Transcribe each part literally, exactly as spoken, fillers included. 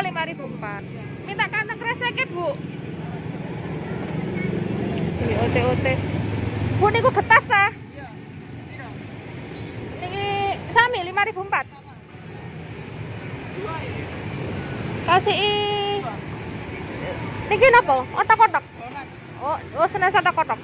lima ribu empat. Minta kantong kresek Bu. Ini ote-ote. Bu niku getas ta? Iya. Niki sami lima ribu empat. Kasih i niki napa? Otak-otak. Oh, oh senes otak-otak.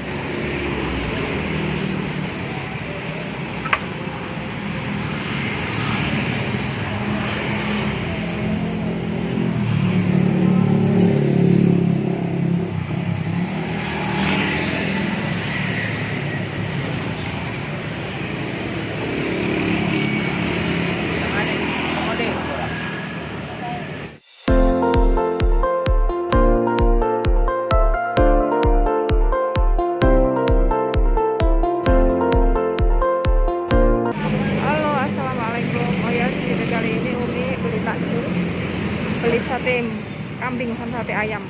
Beli sate kambing sama sate ayam.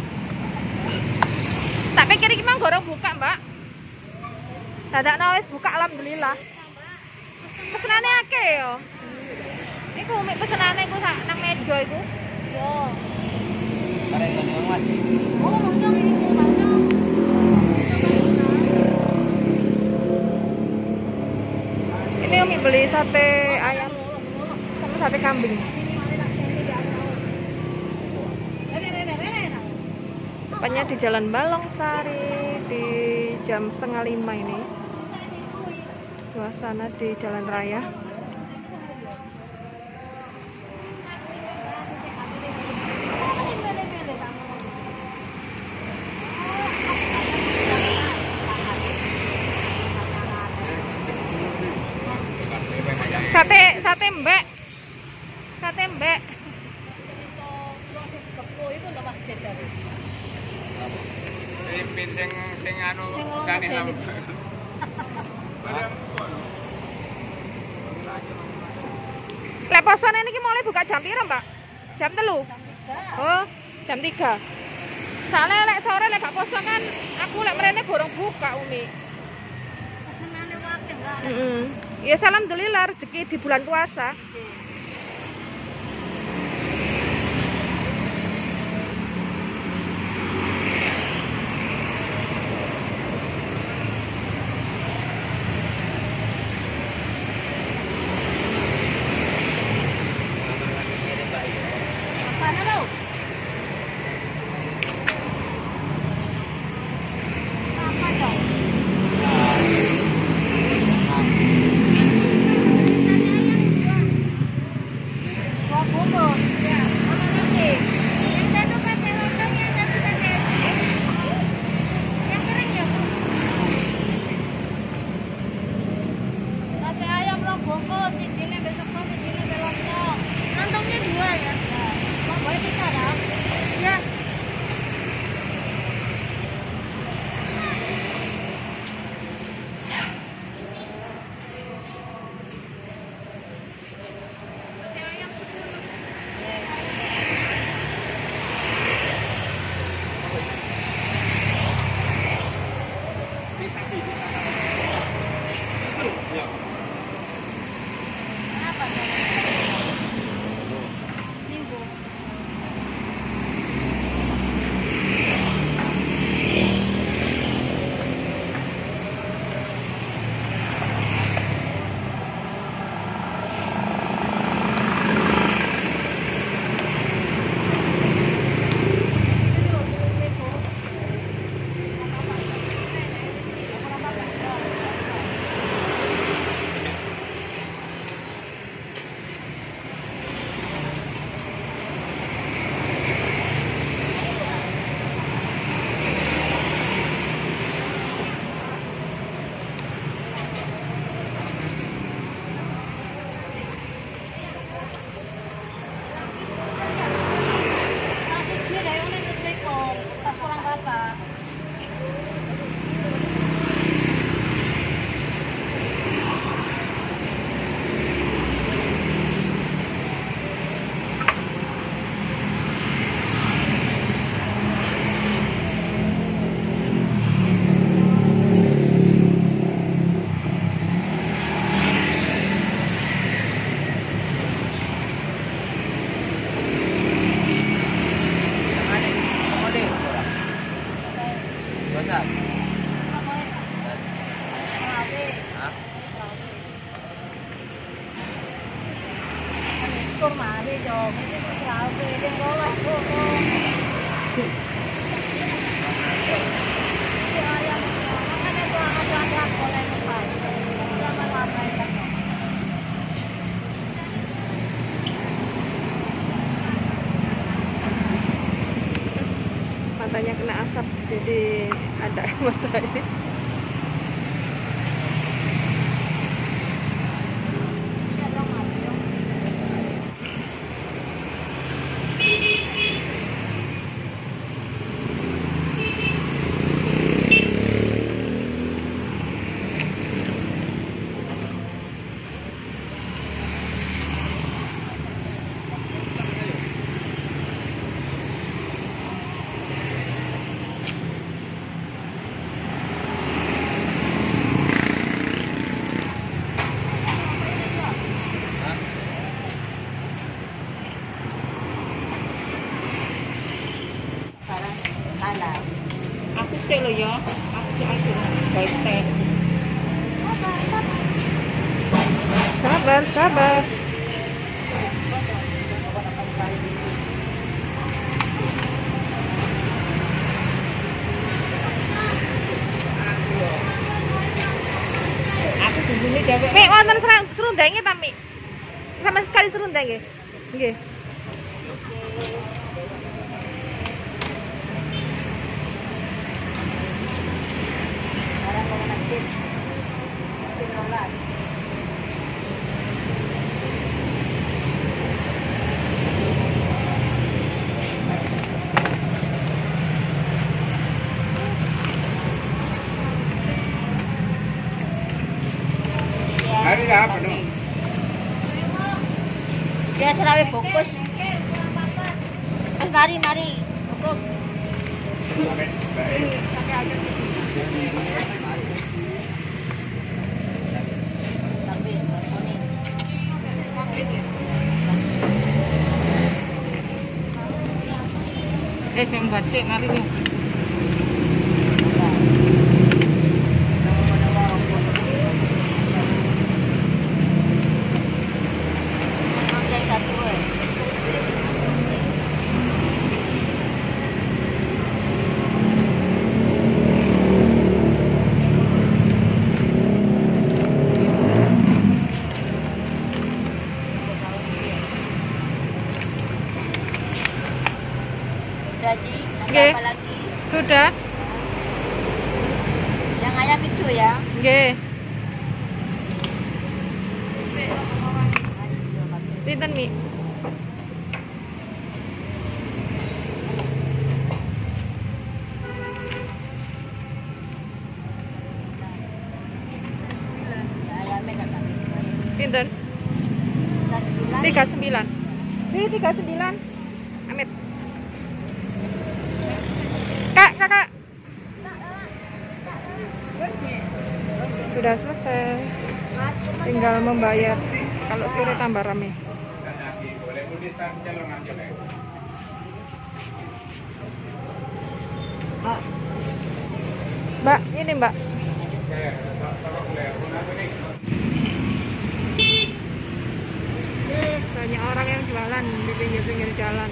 Tak pikir iki mang gorong buka, Mbak. Dadakno wis buka alhamdulillah. Pesenane akeh yo. Iku mik pesenane ku sak nang meja iku. Yo. Arek ngene Mas. Oh, lonjong iki ku lonjong. Ini Umi beli sate ayam sama sate kambing. Tepatnya di Jalan Balongsari di jam setengah lima ini. Suasana di jalan raya. Sate sate mbek. Sate mbek. Pimpin sing sing anu kane lam. Lek posone niki mulai buka jam piro, Mbak? Jam telu. Oh, jam tiga. Soalnya lek sore lek gak poso kan aku lek mrene gorong buka Umi. Pesenane wakil lah. Heeh. Ya alhamdulillah rezeki di bulan puasa. likur mari dong. Ini berapa? Yang rolas kok. Ayam, makanya tuh anak-anak boleh lepas. Lama-lama ya. Matanya kena asap, jadi ada mata ini. Aku sih lo ya, aku sih aku baik teh. Sabar, sabar. Aku di sini dewek. Mi, wonten serundenge ta, Mi? Sama sekali serundeng nggih. Nggih. Hari apa dong? Dia selawe bungkus. Mas mari mari. Bungkus. Eh, yang buat sih, mari nih. Jadi, ada Nggih. apa lagi? Sudah? Yang ayam hijau ya? Nggih. Pinten, Mi? Ayamnya kakak. Pinten? tiga puluh sembilan. Nih, tiga puluh sembilan. Amit. Kak, kakak. Sudah selesai. Tinggal membayar. Kalau sore tambah rame. Boleh tulisan calon aja deh. Mbak, ini Mbak. Banyak orang yang jualan di pinggir-pinggir jalan.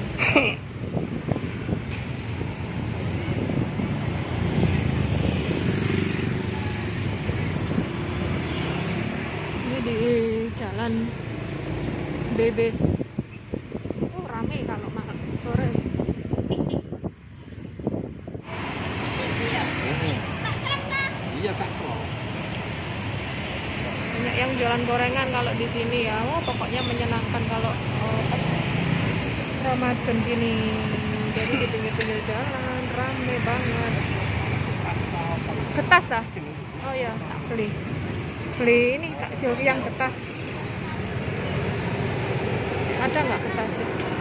Ini di jalan Bebes. Oh, rame kalau malam sore. Iya, sakso. Banyak yang jualan gorengan kalau di sini ya. Oh, pokoknya menyenangkan kalau oh, Ramadan gini. Jadi di pinggir-pinggir jalan rame banget. Getas ah? Oh ya, tak beli. Beli ini takjil yang getas. Ada nggak getas?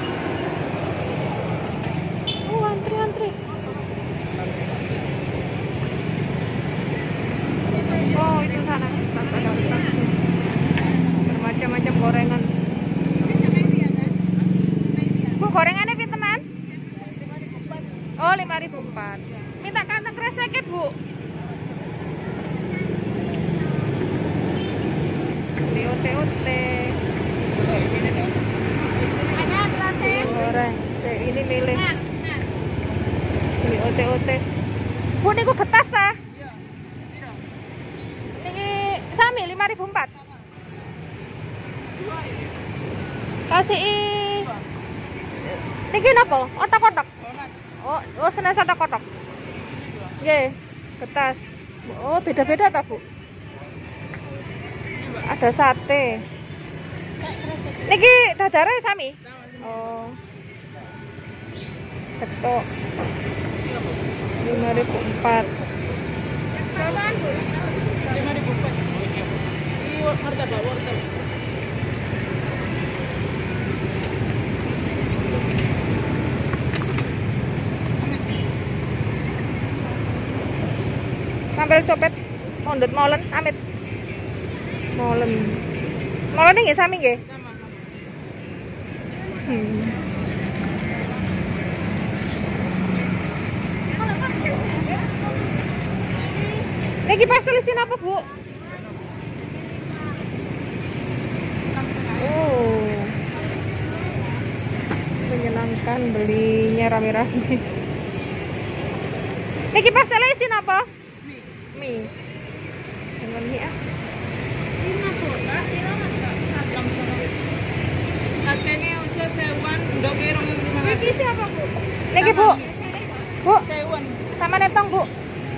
Oh, antri-antri. Oh, itu sana. Getas ada getas. Bermacam-macam gorengan. Bu, gorengannya pintenan? Oh, lima ribu empat. Minta kantong kresek, Bu. Beli ote-ote. Ini milih. Beli ote-ote. Bu niku getas ta? Iya. Iya. Niki sami lima ribu empat. Dua ini. Kasih i. Niki napa? Otak-otak. Donat. Oh, oh senes otak-otak. Nggih, getas. Oh, beda-beda ta, Bu? Ada sate. Niki dadare sami? Oh. Setok. lima ribu empat. lima ribu empat. Ini martabak wortel. Ngambil sopet mondot molen amit. Molen. Molen nggih sami nggih? Sama. Hmm. Niki pastel isin apa, Bu? Oh. Menyenangkan belinya rame-rame. Niki pastel isin apa? Mie. Mie. Dengan mie ah. Lima bola, lima enggak. Asam sono. Satene usia sewan, ndok irung lima. Iki siapa, Bu? Niki, Bu. Bu, Sewan. sama netong, Bu.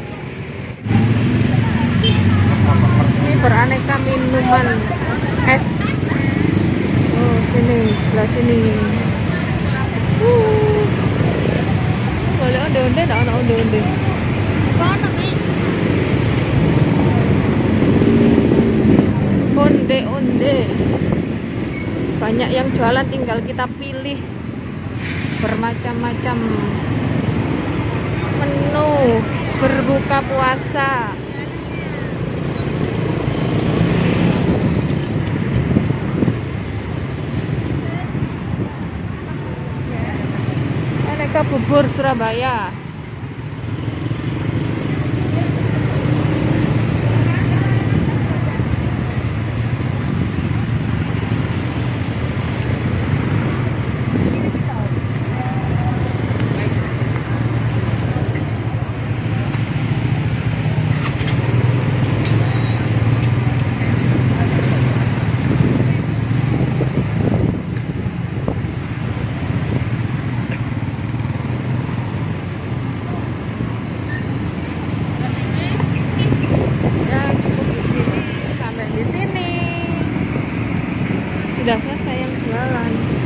Ini beraneka minuman es. Oh, sini, sebelah sini. Uh. Boleh onde-onde, enggak ono onde-onde. Onde-onde. Banyak yang jualan, tinggal kita pilih. Bermacam-macam menu berbuka puasa. Aneka bubur Surabaya. Sudah selesai yang jualan.